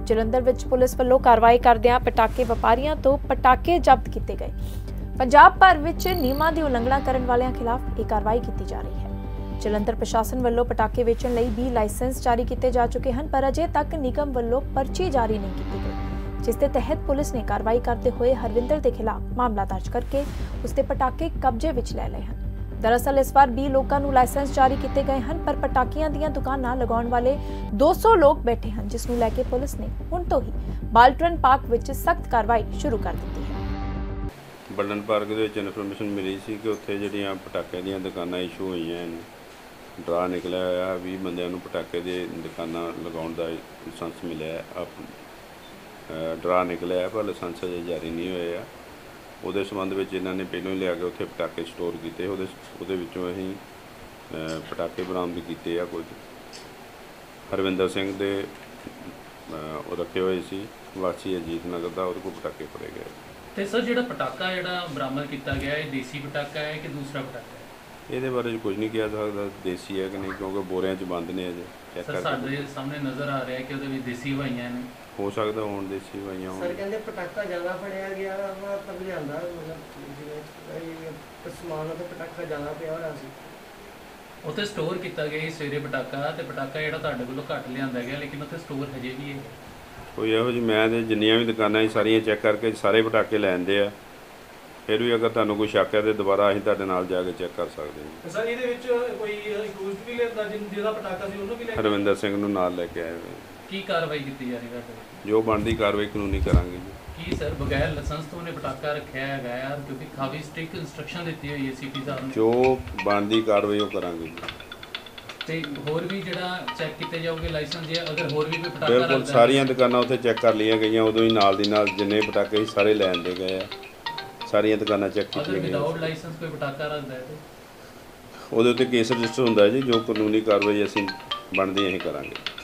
ਜਲੰਧਰ ਵਿੱਚ ਪੁਲਿਸ ਵੱਲੋਂ ਕਾਰਵਾਈ ਕਰਦਿਆਂ ਪਟਾਕੇ ਵਪਾਰੀਆਂ ਤੋਂ ਪਟਾਕੇ ਜ਼ਬਤ ਕੀਤੇ ਗਏ। ਪੰਜਾਬ ਭਰ ਵਿੱਚ ਨਿਯਮਾਂ ਦੀ ਉਲੰਘਣਾ ਕਰਨ ਵਾਲਿਆਂ ਖਿਲਾਫ ਇਹ ਕਾਰਵਾਈ ਕੀਤੀ ਜਾ ਰਹੀ ਹੈ। ਜਲੰਧਰ ਪ੍ਰਸ਼ਾਸਨ ਵੱਲੋਂ ਪਟਾਕੇ ਵੇਚਣ ਲਈ 20 ਲਾਇਸੈਂਸ ਜਾਰੀ ਕੀਤੇ ਜਾ ਚੁੱਕੇ ਹਨ, ਪਰ ਅਜੇ ਤੱਕ ਨਿਗਮ ਵੱਲੋਂ ਪਰਚੀ ਜਾਰੀ ਨਹੀਂ ਕੀਤੀ ਗਈ, जिस के तहत पुलिस ने कार्रवाई करते हुए हरविंदर के खिलाफ मामला दर्ज करके उसके पटाके कब्जे विच ले लए हैं। दरअसल इस बार 20 लोगों को लाइसेंस जारी किए गए हैं, पर पटाकियां दीयां दुकानां लगाउण वाले 200 लोग बैठे हैं, जिसनूं लैके पुलिस ने हुण तो ही बालटन पार्क विच सख्त कार्रवाई शुरू कर दी है। बालटन पार्क दे विच इन्फॉर्मेशन मिली सी कि उत्थे जिहड़ियां पटाकियां दीयां दुकानां इशू होईयां ने, ड्रा निकलिया होया 20 बंदियां नूं पटाके दी दुकानां लगाउण दा लाइसेंस मिलिया है। ड्रा निकलिया पर लाइसेंस अजे जारी नहीं होया। ਉਹਦੇ ਸੰਬੰਧ ਵਿੱਚ ਇਹਨਾਂ ਨੇ ਪਹਿਲਾਂ ਹੀ ਲਿਆ ਕੇ ਉੱਥੇ ਪਟਾਕੇ ਸਟੋਰ ਕੀਤੇ। ਉਹਦੇ ਵਿੱਚੋਂ ਅਸੀਂ ਪਟਾਕੇ ਬਰਾਮਦ ਕੀਤੇ ਆ। ਕੁਝ ਹਰਵਿੰਦਰ ਸਿੰਘ ਦੇ ਉਹ ਰੱਖੇ ਹੋਏ ਸੀ, ਵਾਸੀ ਅਜੀਤ ਨਗਰ ਦਾ, ਉਹਦੇ ਕੋਲ ਪਟਾਕੇ ਫੜੇ ਗਏ। ਤੇ ਸਰ ਜਿਹੜਾ ਪਟਾਕਾ ਜਿਹੜਾ ਬਰਾਮਦ ਕੀਤਾ ਗਿਆ ਇਹ ਦੇਸੀ ਪਟਾਕਾ ਹੈ ਕਿ ਦੂਸਰਾ ਪਟਾਕਾ ਹੈ? ਇਹਦੇ ਬਾਰੇ ਕੁਝ ਨਹੀਂ ਕਿਹਾ ਸਕਦਾ ਦੇਸੀ ਹੈ ਕਿ ਨਹੀਂ, ਕਿਉਂਕਿ ਬੋਰਿਆਂ 'ਚ ਬੰਦ ਨੇ ਅਜੇ। ਸਰ ਸਾਡੇ ਸਾਹਮਣੇ ਨਜ਼ਰ ਆ ਰਿਹਾ ਕਿ ਉਹਦੇ ਵਿੱਚ ਦੇਸੀ ਹਵਾਈਆਂ ਨੇ। ਹੋ ਸਕਦਾ ਹੁਣ ਦੇਸੀ ਹਵਾਈਆਂ ਹੋਣ। ਸਰ ਕਹਿੰਦੇ ਪਟਾਕਾ ਜ਼ਿਆਦਾ ਫੜਿਆ ਗਿਆ ਵਾ, ਪਰ ਲਿਆਂਦਾ ਮਤਲਬ ਜਿਵੇਂ ਸਮਾਨ ਤੇ ਪਟਾਕਾ ਜ਼ਿਆਦਾ ਪਿਆ ਹੋਇਆ ਸੀ। ਉੱਥੇ ਸਟੋਰ ਕੀਤਾ ਗਿਆ ਸੀ ਸਵੇਰੇ ਪਟਾਕਾ, ਤੇ ਪਟਾਕਾ ਜਿਹੜਾ ਤੁਹਾਡੇ ਕੋਲੋਂ ਘੱਟ ਲਿਆਂਦਾ ਗਿਆ, ਲੇਕਿਨ ਉੱਥੇ ਸਟੋਰ ਹਜੇ ਵੀ ਹੈ। ਕੋਈ ਇਹੋ ਜਿਹੀ ਮੈਂ ਤੇ ਜਿੰਨੀਆਂ ਵੀ ਦੁਕਾਨਾਂ ਸੀ ਸਾਰੀਆਂ ਚੈੱਕ ਕਰਕੇ ਸਾਰੇ ਪਟਾਕੇ ਲੈਂਦੇ ਆ। ਫਿਰ ਵੀ ਅਗਰ ਤੁਹਾਨੂੰ ਕੋਈ ਸ਼ੱਕ ਹੈ ਤੇ ਦੁਬਾਰਾ ਅਸੀਂ ਤੁਹਾਡੇ ਨਾਲ ਜਾ ਕੇ ਚੈੱਕ ਕਰ ਸਕਦੇ ਹਾਂ। ਸਰ ਇਹਦੇ ਵਿੱਚ ਕੋਈ ਅਕਿਊਜ਼ਡ ਵੀ ਲੈਂਦਾ ਜਿਹਦਾ ਪਟਾਕਾ ਸੀ ਉਹਨੂੰ ਵੀ ਲੈ ਕੇ? ਹਰਵਿੰਦਰ ਸਿੰਘ ਨੂੰ ਨਾਲ ਲੈ ਕੇ ਆਏ ਹੋਏ। ਕੀ ਕਾਰਵਾਈ ਕੀਤੀ ਜਾ ਰਹੀ ਹੈ? ਜੋ ਬਣਦੀ ਕਾਰਵਾਈ ਕਾਨੂੰਨੀ ਕਰਾਂਗੇ ਜੀ। ਕੀ ਸਰ ਬਗੈਰ ਲਾਇਸੈਂਸ ਤੋਂ ਉਹਨੇ ਪਟਾਕਾ ਰੱਖਿਆ ਹੈਗਾ ਯਾਰ, ਕਿਉਂਕਿ ਕਾਫੀ ਸਟ੍ਰਿਕਟ ਇੰਸਟਰਕਸ਼ਨ ਦਿੱਤੀ ਹੋਈ ਹੈ ਸੀਪੀ ਸਾਹਿਬ ਨੇ। ਜੋ ਬਣਦੀ ਕਾਰਵਾਈ ਉਹ ਕਰਾਂਗੇ ਜੀ। ਤੇ ਹੋਰ ਵੀ ਜਿਹੜਾ ਚੈੱਕ ਕੀਤੇ ਜਾਓਗੇ ਲਾਇਸੈਂਸ, ਜੇ ਅਗਰ ਹੋਰ ਵੀ ਕੋਈ ਪਟਾਕਾ ਬਿਲਕੁਲ ਸਾਰੀਆਂ ਦੁਕਾਨਾਂ ਉੱਥੇ ਚੈੱਕ ਕਰ ਲਈਆਂ ਗਈਆਂ। ਉਦੋਂ ਹੀ ਨਾਲ ਦੀ ਨਾਲ ਜਿੰਨੇ ਪਟਾਕੇ ਸੀ ਸਾਰੇ ਲੈਣ ਦੇ ਗਏ ਆ। ਸਾਰੀਆਂ ਦੁਕਾਨਾਂ ਚੈੱਕ ਕੀਤੀਆਂ ਗਈਆਂ। ਵਿਦਆਊਟ ਲਾਇਸੈਂਸ ਕੋਈ ਪਟਾਕਾ ਰੱਖਦਾ ਹੈ ਤੇ ਉਹਦੇ ਉੱਤੇ ਕੇਸ ਰਜਿਸਟਰ ਹੁੰਦਾ ਹੈ ਜੀ। ਜੋ ਕਾਨੂੰਨੀ ਕਾਰਵਾਈ ਅਸੀਂ ਬਣਦੀ ਅਸੀਂ ਕਰਾਂਗੇ।